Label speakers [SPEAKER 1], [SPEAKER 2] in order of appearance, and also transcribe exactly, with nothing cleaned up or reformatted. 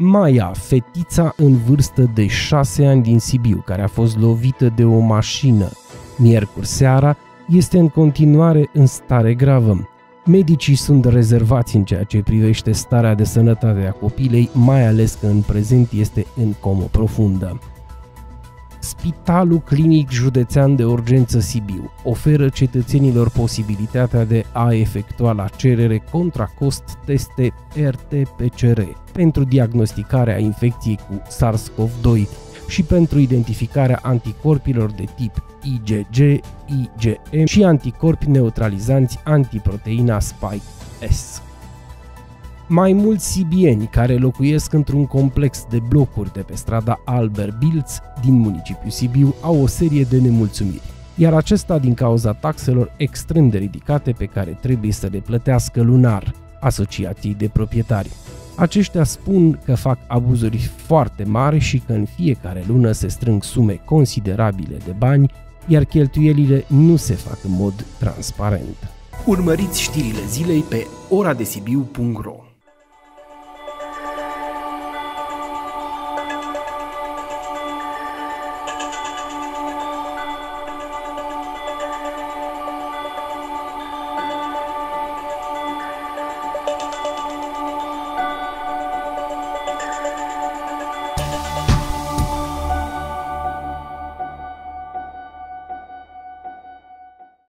[SPEAKER 1] Maia, fetița în vârstă de șase ani din Sibiu, care a fost lovită de o mașină miercuri seara, este în continuare în stare gravă. Medicii sunt rezervați în ceea ce privește starea de sănătate a copilei, mai ales că în prezent este în comă profundă. Spitalul Clinic Județean de Urgență Sibiu oferă cetățenilor posibilitatea de a efectua la cerere contra cost teste R T P C R pentru diagnosticarea infecției cu SARS-CoV doi și pentru identificarea anticorpilor de tip I G G, I G M și anticorpi neutralizanți antiproteina Spike S. Mai mulți sibieni care locuiesc într-un complex de blocuri de pe strada Albert Bilț din municipiul Sibiu au o serie de nemulțumiri, iar acesta din cauza taxelor extrem de ridicate pe care trebuie să le plătească lunar asociației de proprietari. Aceștia spun că fac abuzuri foarte mari și că în fiecare lună se strâng sume considerabile de bani, iar cheltuielile nu se fac în mod transparent.
[SPEAKER 2] Urmăriți știrile zilei pe ora de sibiu punct ro.